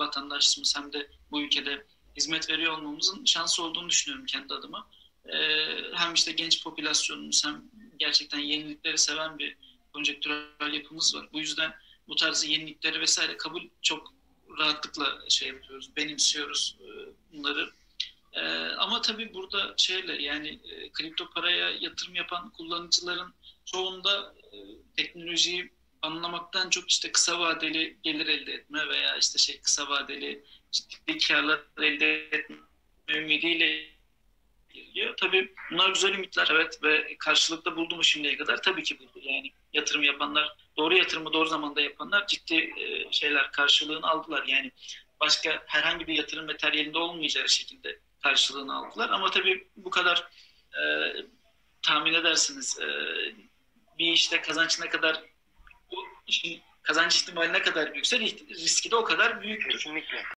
vatandaşımız hem de bu ülkede hizmet veriyor olmamızın şansı olduğunu düşünüyorum kendi adıma. Hem işte genç popülasyonumuz hem gerçekten yenilikleri seven bir konjektürel yapımız var. Bu yüzden bu tarz yenilikleri vesaire kabul çok rahatlıkla şey yapıyoruz, benimsiyoruz bunları. Ama tabii burada şeyle yani kripto paraya yatırım yapan kullanıcıların çoğunda teknolojiyi anlamaktan çok işte kısa vadeli gelir elde etme veya işte kısa vadeli ciddi karlar elde etme ümidiyle geliyor. Tabii bunlar güzel ümitler, evet, ve karşılıkta buldu mu şimdiye kadar? Tabii ki buldu. Yani yatırım yapanlar, doğru yatırımı doğru zamanda yapanlar ciddi şeyler karşılığını aldılar. Yani başka herhangi bir yatırım materyalinde olmayacağı şekilde karşılığını aldılar. Ama tabii bu kadar e, tahmin edersiniz bir işte kazanç ne kadar, bu işin kazanç ihtimali ne kadar büyükse riski de o kadar büyüktür. Kesinlikle.